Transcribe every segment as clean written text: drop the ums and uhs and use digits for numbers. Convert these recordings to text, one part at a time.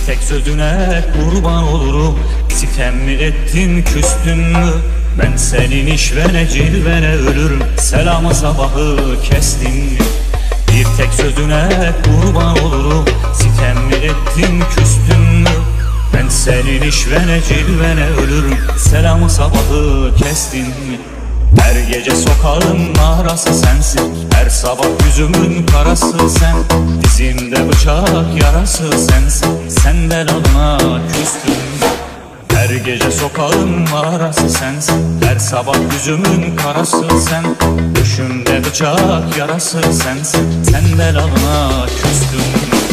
tek sözüne kurban olurum. Sitem mi ettin, küstün mü? Ben senin işvene cilvene ölürüm. Selamı sabahı kestin mi? Bir tek sözüne kurban olurum. Sitem mi ettin, küstün mü? Ben senin işvene cilvene ölürüm. Selamı sabahı kestin mi? Her gece sokağın narası sensin. Her sabah yüzümün karası sen. Dizimde bıçak yarası sensin. Sen belalına küstün. Her gece sokağın narası sensin. Her sabah yüzümün karası sen. Düşümde bıçak yarası sensin. Sen belalına küstün.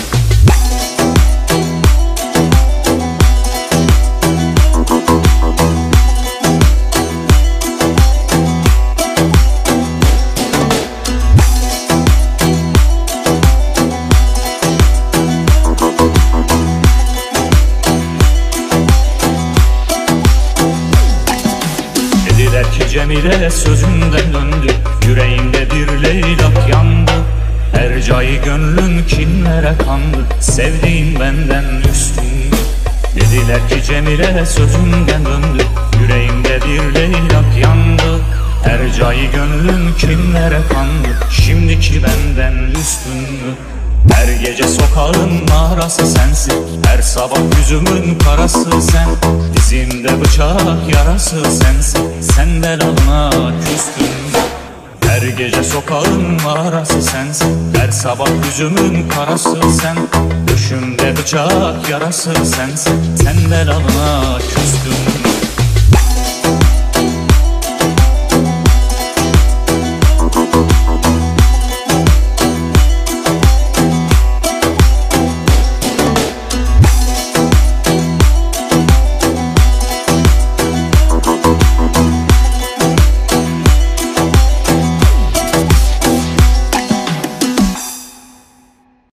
Dediler ki Cemile sözünden döndü. Yüreğimde bir leylak yandı. Hercai gönlün kimlere kandı. Sevdiğin benden üstün. Dediler ki Cemile sözünden döndü. Yüreğimde bir leylak yandı. Hercai gönlün kimlere kandı. Şimdiki benden üstün. Her gece sokağın narası sensin. Her sabah yüzümün karası sen. Dizimde bıçak yarası sensin. Sen belalına küstün. Her gece sokağın narası sensin. Her sabah yüzümün karası sen. Düşümde bıçak yarası sensin. Sen belalına küstün.